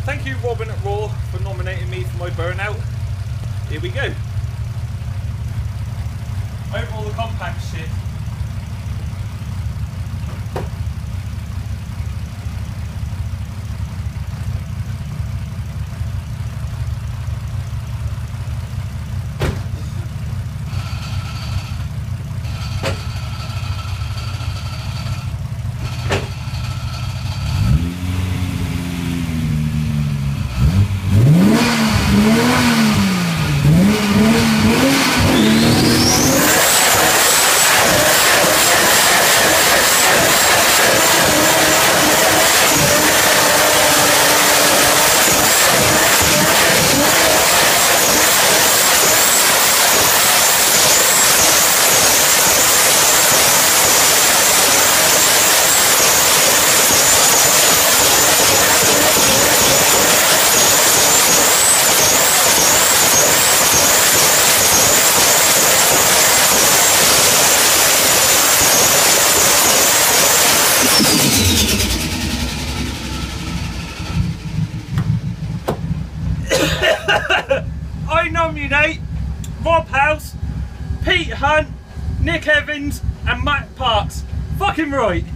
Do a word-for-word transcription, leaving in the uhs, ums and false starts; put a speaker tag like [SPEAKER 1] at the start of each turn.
[SPEAKER 1] thank you, Robin at Raw, for nominating me for my burnout. Here we go. Over all the compact shit. I nominate Rob House, Pete Hunt, Nick Evans and Matt Parks. Fucking right.